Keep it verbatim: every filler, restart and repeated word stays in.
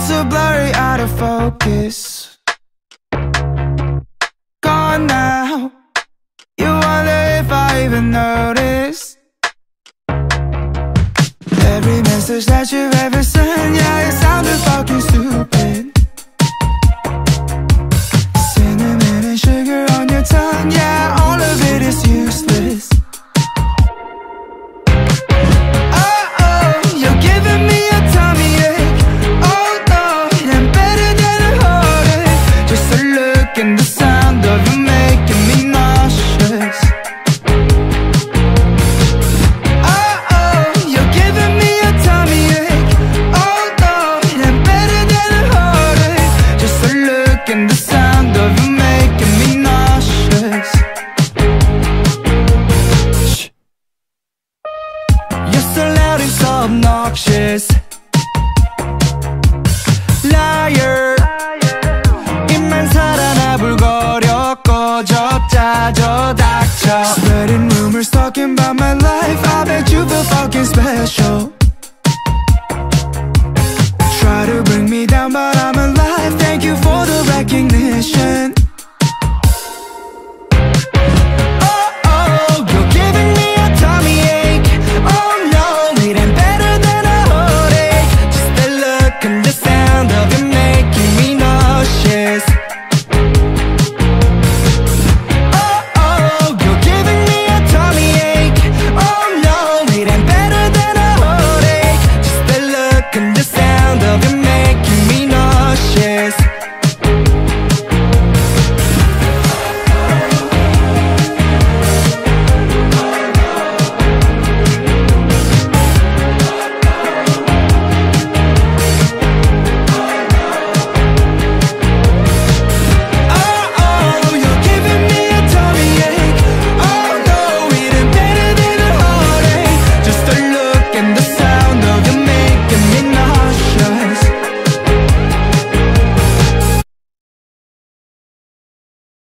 so blurry, out of focus. Gone now. You wonder if I even noticed. Every message that you've ever sent, yeah, it sounded fucking stupid. Cinnamon and sugar on your tongue, yeah, all of it is useless. Oh, oh, you're giving me a tummy ache. Oh, Lord, I'm better than a heartache. Just a look and the sound of you making me nauseous. Oh, oh, you're giving me a tummy ache. Oh, Lord, I'm better than a heartache. Just a look and the sound of you making me nauseous. Shh. You're so loud and so obnoxious.